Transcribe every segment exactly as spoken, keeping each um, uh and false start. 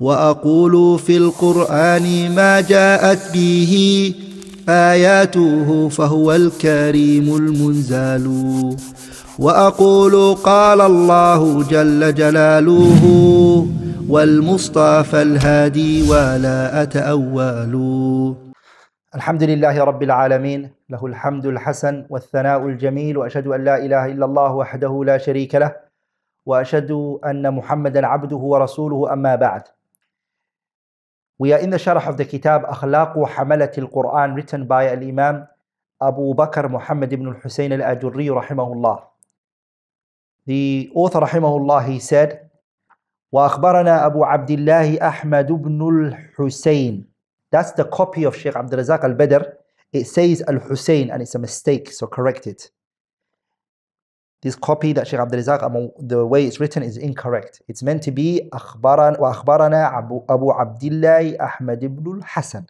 وأقول في القرآن ما جاءت به آياته فهو الكريم المنزال وأقول قال الله جل جلاله والمصطفى الهادي ولا أتأول. الحمد لله رب العالمين له الحمد الحسن والثناء الجميل وأشهد أن لا إله إلا الله وحده لا شريك له وأشهد أن محمدا عبده ورسوله أما بعد. We are in the sharh of the kitab Akhlaaq Hamalati Al-Quran, written by al-Imam Abu Bakr Muhammad ibn Husayn al-Aajurri rahimahullah. The author rahimahullah, he said, وأخبرنا أبو عبد الله أحمد بن الحسين. That's the copy of Shaykh Abdul Razak al-Badr. It says al-Husayn and it's a mistake, so correct it. This copy that Shaykh Abdul Razak, the way it's written is incorrect. It's meant to be أخبرنا وأخبرنا أبو, أبو عبد الله أحمد بن الحسن.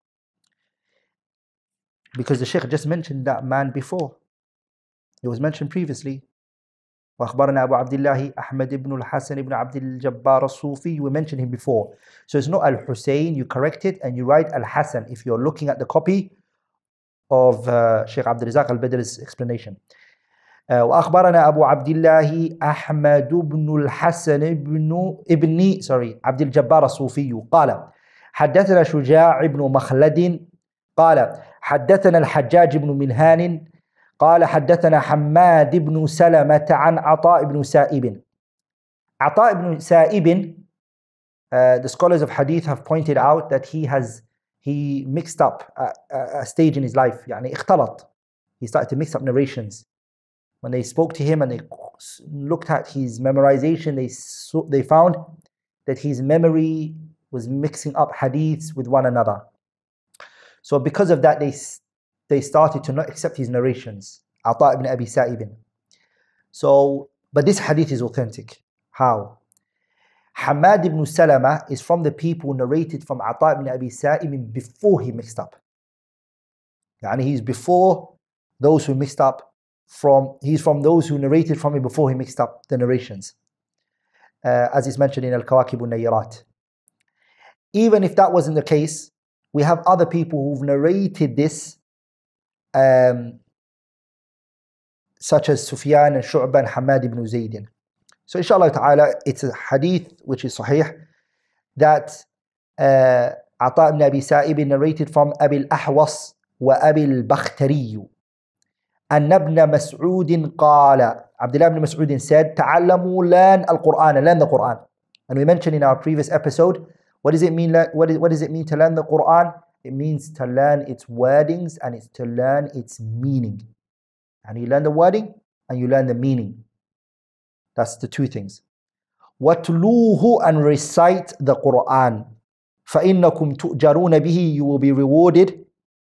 Because the Shaykh just mentioned that man before. It was mentioned previously. وأخبرنا أبو عبد الله أحمد بن الحسن بن عبد الجبار الصوفي. We mentioned him before. So it's not Al-Husayn, you correct it and you write Al-Hasan if you're looking at the copy of uh, Shaykh Abdul Razak al-Badr's explanation. Uh, وأخبرنا أبو عبد الله أحمد بن الحسن بن ابن sorry عبد الجبار الصوفي قال حدثنا شجاع بن مخلد قال حدثنا الحجاج بن منهان قال حدثنا حماد بن سلمة عن عطاء بن سائب. عطاء بن سائب, uh, the scholars of hadith have pointed out that he has he mixed up a, a, a stage in his life. يعني اختلط. He started to mix up narrations. When they spoke to him and they looked at his memorization, they saw, they found that his memory was mixing up hadiths with one another. So because of that, they they started to not accept his narrations. Ata ibn Abi Sa'ib. So, but this hadith is authentic. How? Hamad ibn Salama is from the people narrated from Ata ibn Abi Sa'ib before he mixed up. Yani he's before those who mixed up. From he's from those who narrated from him before he mixed up the narrations, uh, as is mentioned in Al-Kawakib al-Nayyirat. Even if that wasn't the case, we have other people who've narrated this, um, such as Sufyan and Shu'ba and Hamad ibn Zayd. So inshallah ta'ala, it's a hadith which is sahih that uh, Ata ibn Abi Sa'ib narrated from Abi al-Ahwas wa Abi al-Bakhtari. أن ابن مسعود قال, Abdullah ibn Mas'ud said, تعلموا learn al-Quran, learn the Quran. And we mentioned in our previous episode, what does it mean? What, is, what does it mean to learn the Quran? It means to learn its wordings and it's to learn its meaning. And you learn the wording and you learn the meaning. That's the two things. وَاتْلُوهُ and recite the Quran. فَإِنَّكُمْ تُؤْجَرُونَ بِهِ, you will be rewarded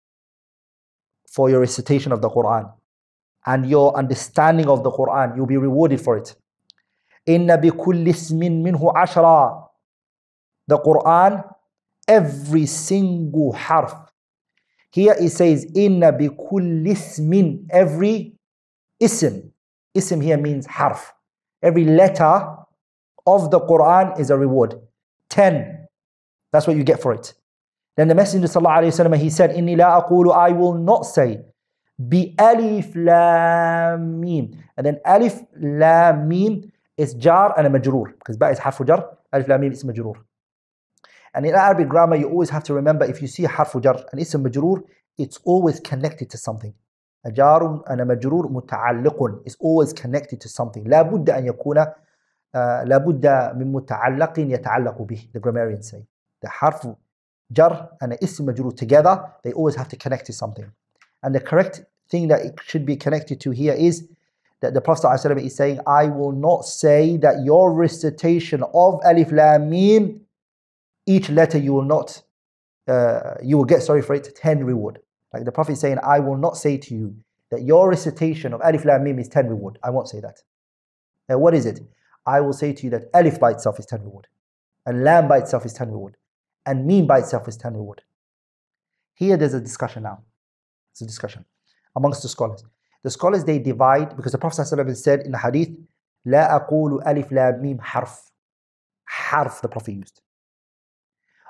for your recitation of the Quran. And your understanding of the Quran, you'll be rewarded for it. Inna bi kulli ismin minhu ashra. The Quran, every single harf. Here it says, Inna bi kulli ismin, every ism. Ism here means harf. Every letter of the Quran is a reward. Ten. That's what you get for it. Then the Messenger sallallahu alayhi wa sallam, he said, Inni la aqulu, I will not say, Bi alif lam mim. And then alif lam mim is jar and a majroor. Because ba is harfu jar, alif lam mim is majroor. And in Arabic grammar, you always have to remember, if you see harfu jar and it's a majroor, it's always connected to something. A jar and a majroor muta'alliqun is always connected to something. La budda an yakuna, la budda min muta'allaqin yata'allaqu bih, the grammarians say. The harfu jar and a ism majroor together, they always have to connect to something. And the correct thing that it should be connected to here is that the Prophet ﷺ is saying, I will not say that your recitation of Alif Lam Mim, each letter you will not, uh, you will get, sorry for it, ten reward. Like the Prophet is saying, I will not say to you that your recitation of Alif Lam Mim is ten reward. I won't say that. Now what is it? I will say to you that Alif by itself is ten reward. And Lam by itself is ten reward. And Mim by itself is ten reward. Here there's a discussion now. It's a discussion amongst the scholars. The scholars, they divide, because the Prophet ﷺ said in the hadith, لا أقول ألف لام ميم حرف. Harf the Prophet used.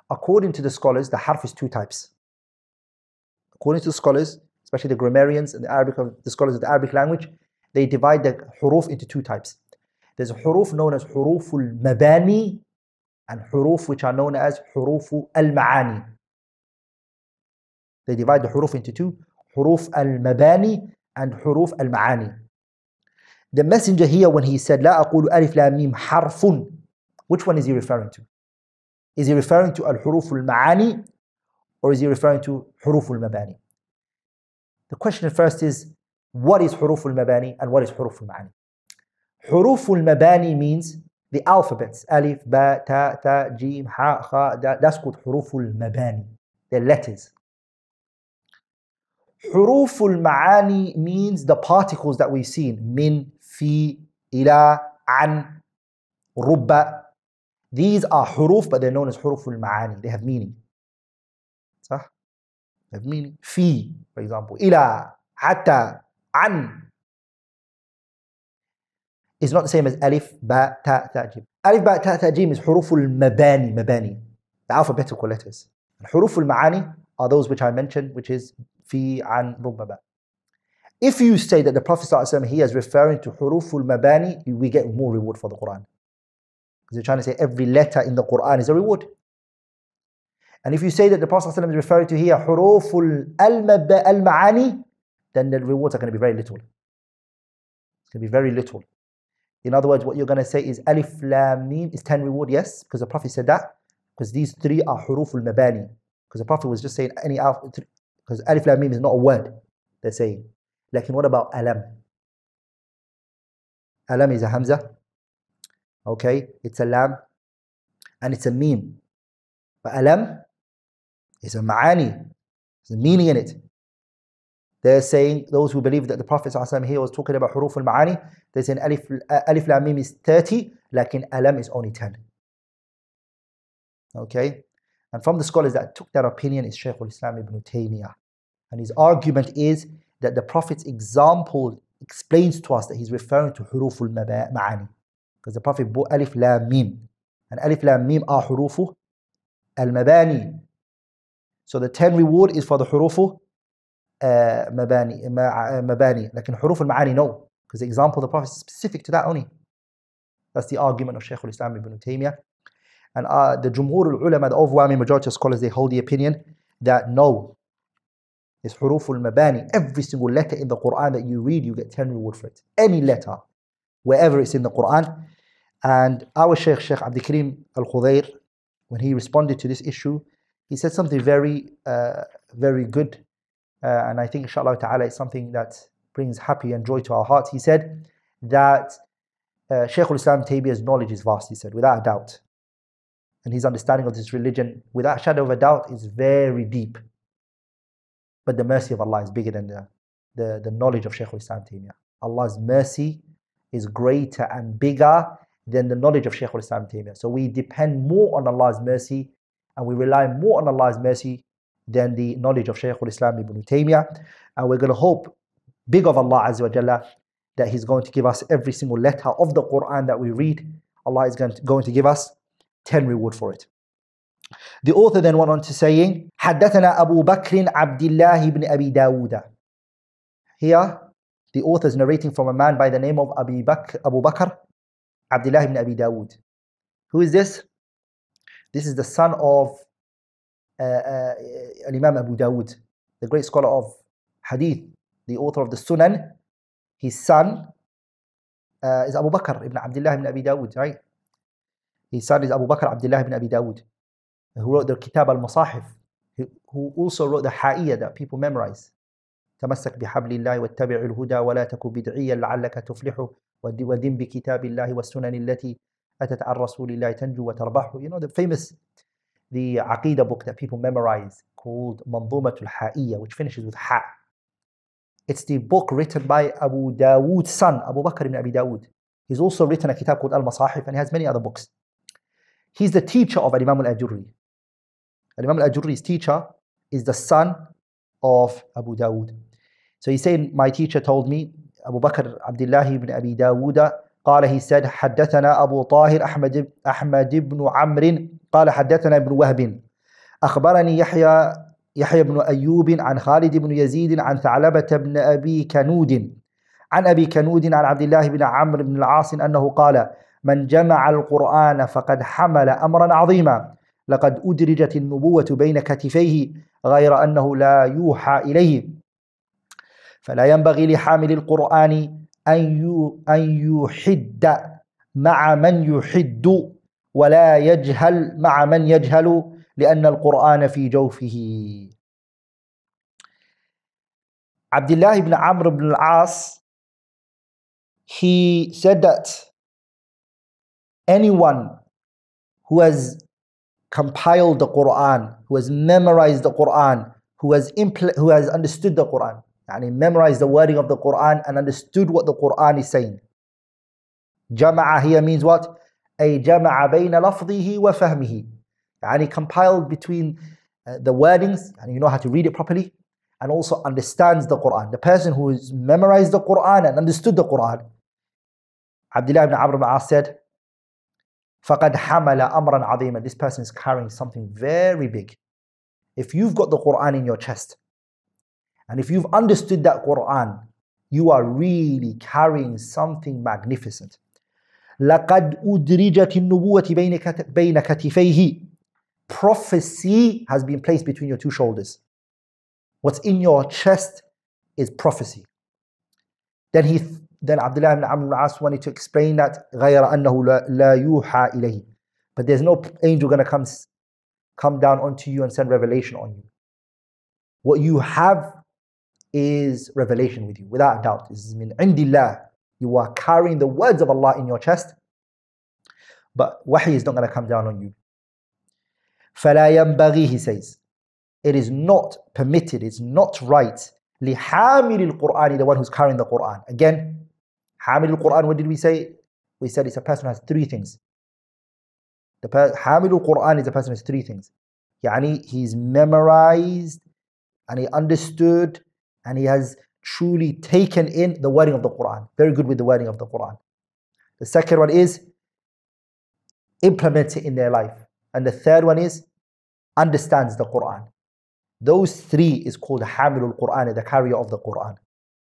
According to the scholars, the harf is two types. According to the scholars, especially the grammarians and the Arabic, the scholars of the Arabic language, they divide the huruf into two types. There's a huruf known as huruful mabani and huruf which are known as hurufu al-ma'ani. They divide the huruf into two, huruf al-mabani and huruf al-ma'ani. The messenger here, when he said, La aqulu alif lam mim harfun, which one is he referring to? Is he referring to al-huruf al-ma'ani or is he referring to huruf al-mabani? The question first is, what is huruf al-mabani and what is huruf al-ma'ani? Huruf al-mabani means the alphabets, alif, ba, ta, ta, jim, ha, kha, da, that's called huruf al-mabani. They're letters. Huruf al-ma'ani means the particles that we've seen, min, fi, ila, an, rubba. These are huruf, but they're known as huruf al-ma'ani. They have meaning. They have meaning. Fi, for example, ila, hatta, an. It's not the same as alif, ba, ta, ta, jim. Alif, ba, ta, ta, jim is huruf al-mabani, mabani, the alphabetical letters. And huruf al-ma'ani are those which I mentioned, which is fi, an, rubba, ba. If you say that the Prophet ﷺ here is referring to huruf al-mabani, we get more reward for the Qur'an. Because you're trying to say every letter in the Qur'an is a reward. And if you say that the Prophet ﷺ is referring to here huruf al-ma'ani, then the rewards are going to be very little. It's going to be very little. In other words, what you're going to say is alif lam mim is ten reward, yes, because the Prophet said that. Because these three are huruf al-mabani. Because the Prophet was just saying any alphabet, because alif lam mim is not a word, they're saying. Like, what about alam? Alam is a hamza. Okay, it's a lam and it's a meme. But alam is a ma'ani, there's a meaning in it. They're saying, those who believe that the Prophet ﷺ here was talking about huruf al-ma'ani, they're saying alif, alif lam mim is thirty, lakin alam is only ten. Okay, and from the scholars that took that opinion is Shaykh al-Islam ibn Taymiyyah. And his argument is that the Prophet's example explains to us that he's referring to huruf al-ma'ani. Because the Prophet bought alif lam mim. And alif lam mim are hurufu al-mabani. So the ten reward is for the hurufu uh, mabani. mabani. Like in huruf al-ma'ani, no. Because the example of the Prophet is specific to that only. That's the argument of Shaykh al-Islam ibn Taymiyyah. And uh, the Jumhur al-Ulama, the overwhelming majority of scholars, they hold the opinion that no, it's huruf al-mabani. Every single letter in the Qur'an that you read, you get ten reward for it. Any letter, wherever it's in the Qur'an. And our Shaykh, Shaykh Abdul Karim al-Khudair, when he responded to this issue, he said something very, uh, very good. Uh, and I think, inshallah ta'ala, it's something that brings happy and joy to our hearts. He said that uh, Shaykh al-Islam Taymiyyah's knowledge is vast, he said, without a doubt. And his understanding of this religion, without a shadow of a doubt, is very deep. But the mercy of Allah is bigger than the, the, the knowledge of Shaykh al-Islam Taymiyyah. Allah's mercy is greater and bigger than the knowledge of Shaykh al-Islam Taymiyyah. So we depend more on Allah's mercy and we rely more on Allah's mercy than the knowledge of Shaykh al-Islam ibn Taymiyyah. And we're going to hope big of Allah Azza wa Jalla that He's going to give us every single letter of the Qur'an that we read. Allah is going to, going to give us ten reward for it. The author then went on to saying, حدثنا أبو بكر عبد الله بن أبي داود. Here, the author is narrating from a man by the name of Abu Bakr, Abu Bakr Abdullah ibn Abi Dawood. Who is this? This is the son of uh, uh, Imam Abu Dawood, the great scholar of Hadith, the author of the Sunan. His son uh, is Abu Bakr ibn Abdullah ibn Abi Dawood, right? His son is Abu Bakr Abdullah ibn Abi Dawood, who wrote the Kitab al-Masahif, who also wrote the Ha'iyah that people memorize. تمسك بحبل الله واتبع الهدى ولا تكن بدعيا لعلك تفلح ودم بكتاب الله والسنن التي أتت عن رسول الله تنجو وتربح. You know the famous, the Aqidah book that people memorize called Manzumatul Ha'iyah, which finishes with Ha. It's the book written by Abu Dawood's son, Abu Bakr ibn Abi Dawood. He's also written a kitab called Al-Masahif, and he has many other books. He's the teacher of Imam al-Aajurri. Imam al-Aajurri's teacher is the son of Abu Dawood. So he's saying, my teacher told me, Abu Bakr Abdullah ibn Abi Dawood, قال, he said, حدثنا أبو طاهر أحمد أحمد بن عمرو قال حدثنا ابن وهب أخبرني يحيى يحيى بن أيوب عن خالد بن يزيد عن ثعلبة بن أبي كنود عن أبي كنود عن عبد الله بن عمرو بن العاص أنه قال من جمع القرآن فقد حمل أمرا عظيما لقد أدرجت النبوة بين كتفيه غير أنه لا يوحى إليه فلا ينبغي لحامل القرآن أن يحد مع من يحد ولا يجهل مع من يجهل لأن القرآن في جوفه. Abdullah ibn Amr ibn al-As, he said that anyone who has compiled the Qur'an, who has memorized the Qur'an, who has impl- who has understood the Qur'an, yani memorized the wording of the Qur'an and understood what the Qur'an is saying. Jama'a here means what? أي جمع بين لفظه وفهمه. Yani compiled between uh, the wordings, and you know how to read it properly, and also understands the Qur'an. The person who has memorized the Qur'an and understood the Qur'an. Abdullah ibn Amr ibn al-As said, فَقَدْ حَمَلَ أَمْرًا عَظِيمًا. This person is carrying something very big. If you've got the Qur'an in your chest, and if you've understood that Qur'an, you are really carrying something magnificent. لَقَدْ أُدْرِجَتِ النُّبُوَّةِ بَيْنَ كَتِفَيْهِ. Prophecy has been placed between your two shoulders. What's in your chest is prophecy. Then he, then Abdullah ibn Amr ibn al-As wanted to explain that غَيْرَ أَنَّهُ لَا يُوحَى إِلَيْهِ. But there's no angel going to come, come down onto you and send revelation on you. What you have is revelation with you, without a doubt. This is min indillah. You are carrying the words of Allah in your chest, but wahi is not going to come down on you. فَلَا يَنْبَغِي, he says, it is not permitted, it's not right, لِحَامِلِ الْقُرْآنِ, the one who's carrying the Qur'an. Again, حامل القرآن, what did we say? We said it's a person who has three things. The حامل القرآن is a person who has three things. Yani he's memorized, and he understood, and he has truly taken in the wording of the Qur'an. Very good with the wording of the Qur'an. The second one is implement it in their life. And the third one is understands the Qur'an. Those three is called Hamilul Qur'an, the carrier of the Qur'an.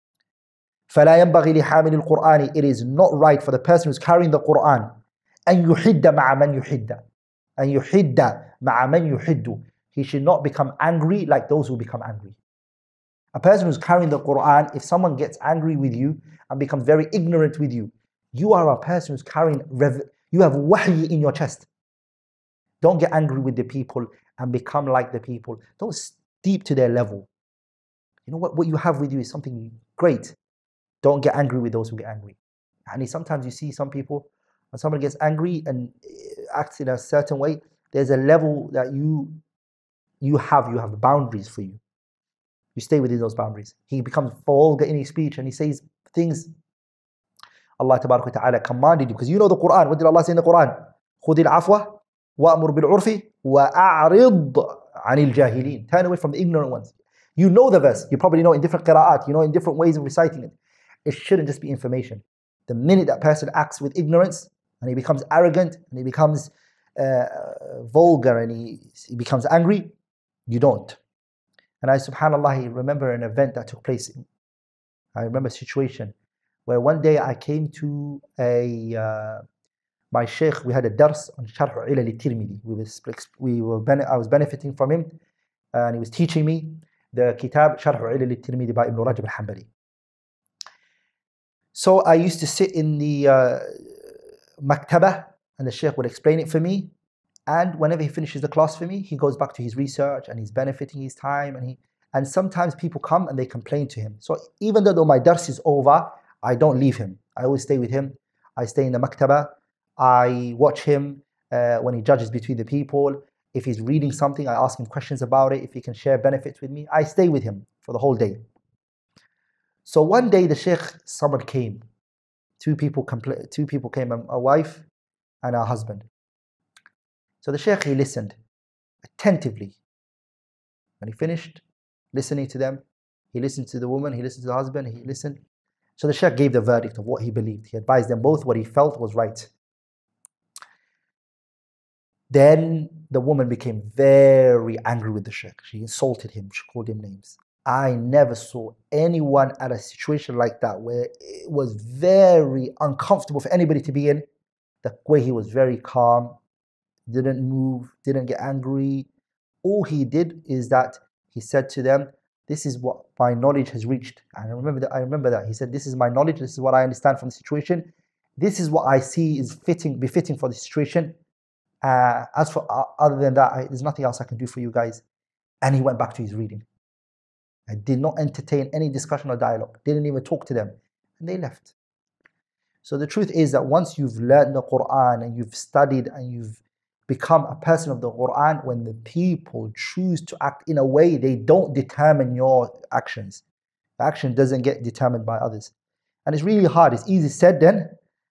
فَلَا يَنْبَغِي لِحَامِلِ الْقُرْآنِ. It is not right for the person who's carrying the Qur'an أَن يُحِدَّ مَعَ مَنْ يُحِدَّ أَن يُحِدَّ مَعَ مَنْ يُحِدُّ. He should not become angry like those who become angry. A person who's carrying the Qur'an, if someone gets angry with you and becomes very ignorant with you, you are a person who's carrying, rev- you have wahy in your chest. Don't get angry with the people and become like the people. Don't steep to their level. You know what, what you have with you is something great. Don't get angry with those who get angry. And sometimes you see some people, when someone gets angry and acts in a certain way, there's a level that you you have, you have boundaries for you. You stay within those boundaries. He becomes vulgar in his speech and he says things Allah Tabarak wa Ta'ala commanded you. Because you know the Qur'an. What did Allah say in the Qur'an? خُذِ الْعَفْوَ وَأْمُرْ بِالْعُرْفِ وَأَعْرِضْ عَنِ الْجَاهِلِينَ. Turn away from the ignorant ones. You know the verse. You probably know in different Qira'at. You know in different ways of reciting it. It shouldn't just be information. The minute that person acts with ignorance and he becomes arrogant and he becomes uh, vulgar and he, he becomes angry, you don't. And I, subhanAllah, I remember an event that took place. I remember a situation where one day I came to a, uh, my sheikh, we had a dars on Sharh Ilal al-Tirmidhi. We was, we were, I was benefiting from him and he was teaching me the kitab Sharh Ilal al-Tirmidhi by Ibn Rajab al-Hanbali. So I used to sit in the uh, maktabah and the sheikh would explain it for me. And whenever he finishes the class for me, he goes back to his research and he's benefiting his time. And he and sometimes people come and they complain to him. So even though my dars is over, I don't leave him. I always stay with him. I stay in the maktabah. I watch him uh, when he judges between the people. If he's reading something, I ask him questions about it. If he can share benefits with me, I stay with him for the whole day. So one day the sheikh, someone came. Two people, compl- two people came, a wife and a husband. So the sheikh, he listened attentively. When he finished listening to them, he listened to the woman, he listened to the husband, he listened. So the sheikh gave the verdict of what he believed. He advised them both what he felt was right. Then the woman became very angry with the sheikh. She insulted him. She called him names. I never saw anyone at a situation like that where it was very uncomfortable for anybody to be in. The way he was very calm, didn't move, didn't get angry. All he did is that he said to them, this is what my knowledge has reached. And I remember that. I remember that. He said, this is my knowledge. This is what I understand from the situation. This is what I see is fitting, befitting for the situation. Uh, as for uh, other than that, I, there's nothing else I can do for you guys. And he went back to his reading. I did not entertain any discussion or dialogue. Didn't even talk to them. And they left. So the truth is that once you've learned the Qur'an and you've studied and you've become a person of the Qur'an, when the people choose to act in a way, they don't determine your actions. The action doesn't get determined by others. And it's really hard. It's easy said then.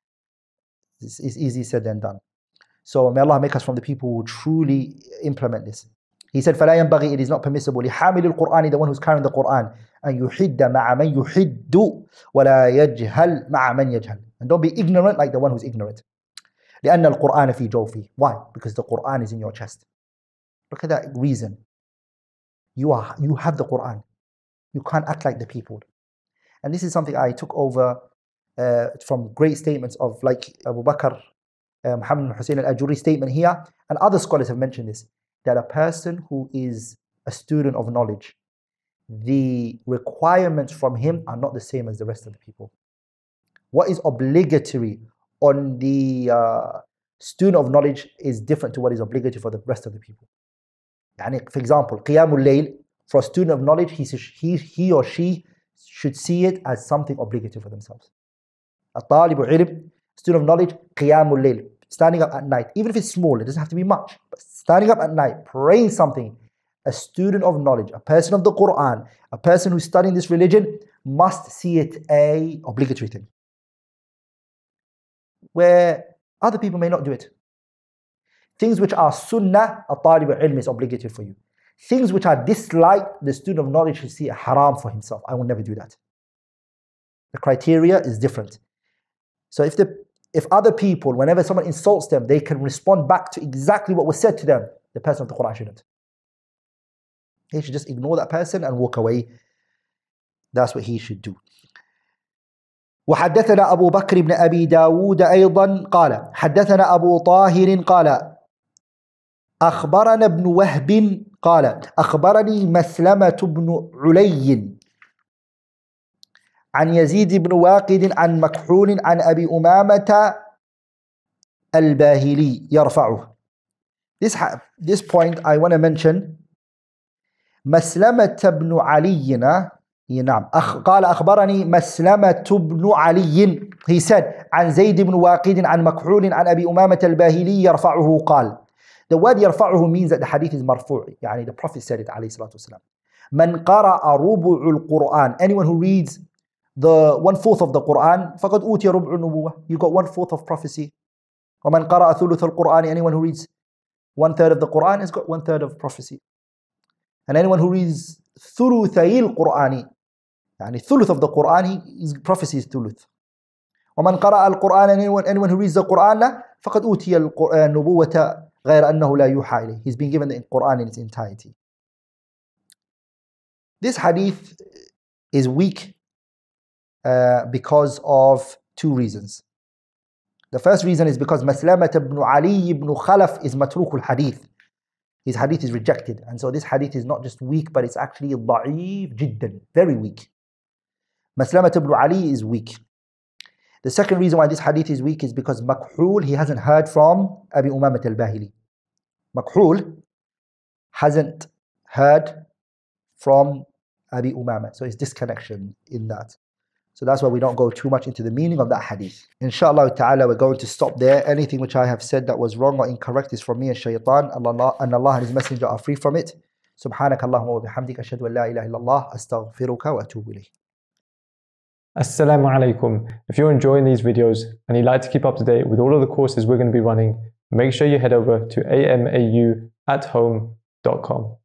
It's, it's easy said than done. So may Allah make us from the people who truly implement this. He said, فَلَا يَنْبَغِي, it is not permissible لِحَامِلِ الْقُرْآنِ, the one who's carrying the Qur'an, أَنْ يُحِدَّ مَعَ مَنْ يُحِدُّ وَلَا يَجْهَلْ مَعَ مَنْ يَجْهَلْ. And don't be ignorant like the one who's ignorant. لأن القرآن في جوفي. Why? Because the Qur'an is in your chest. Look at that reason. You are, you have the Qur'an. You can't act like the people. And this is something I took over uh, from great statements of like Abu Bakr, uh, Muhammad bin Husayn al-Aajurri statement here, and other scholars have mentioned this, that a person who is a student of knowledge, the requirements from him are not the same as the rest of the people. What is obligatory on the uh, student of knowledge is different to what is obligatory for the rest of the people. For example, Qiyamul Layl, for a student of knowledge, he, he, he or she should see it as something obligatory for themselves. A talibu ilm, student of knowledge, Qiyamul Layl, standing up at night, even if it's small, it doesn't have to be much, but standing up at night, praying something. A student of knowledge, a person of the Qur'an, a person who's studying this religion must see it a obligatory thing, where other people may not do it. Things which are sunnah, a talib al-ilm is obligatory for you. Things which are disliked, the student of knowledge should see a haram for himself. I will never do that. The criteria is different. So if the if other people, whenever someone insults them, they can respond back to exactly what was said to them, the person of the Qur'an shouldn't. He should just ignore that person and walk away. That's what he should do. وحدثنا أبو بكر بن أبي داود أيضا قال حدثنا أبو طاهر قال أخبرنا ابن وهب قال أخبرني مسلمة بن علي عن يزيد بن واقد عن مكحول عن أبي أمامة الباهلي يرفعه. This, this point I want to mention. مسلمة بن علي نعم قال أخبرني مسلمة بن علي. He said عن زيد بن واقد عن مكحول عن أبي أمامة الباهلي يرفعه قال. The word يرفعه means that the hadith is مرفوع. يعني the Prophet said it عليه الصلاة والسلام. من قرأ ربع القرآن, anyone who reads the one fourth of the Qur'an, فقد أوتي ربع النبوة, you got one fourth of prophecy. ومن قرأ ثلث القرآن, anyone who reads one third of the Qur'an has got one third of prophecy. And anyone who reads ثلثي القرآن, يعني ثلث of the Qur'an, his prophecy is ثلث. ومن قرأ القرآن, anyone, anyone who reads the Qur'an, فقد أوتي النبوة غير أنه لا يوحى إليه. He's been given the Qur'an in its entirety. This hadith is weak uh, because of two reasons. The first reason is because Maslamat ibn Ali ibn Khalaf is matruk al-hadith. His hadith is rejected. And so this hadith is not just weak, but it's actually da'if jiddan, very weak. Maslamat ibn Ali is weak. The second reason why this hadith is weak is because Makhul, he hasn't heard from Abi Umamat al-Bahili. Makhul hasn't heard from Abi Umama. So it's disconnection in that. So that's why we don't go too much into the meaning of that hadith. Inshallah ta'ala, we're going to stop there. Anything which I have said that was wrong or incorrect is from me and shaitan. Allah, and Allah and His Messenger are free from it. Subhanaka Allahumma wa bihamdika ashhadu an la ilaha illallah astaghfiruka wa atubu ilayh. Assalamu alaikum. If you're enjoying these videos and you'd like to keep up to date with all of the courses we're going to be running, make sure you head over to A M A U at home dot com.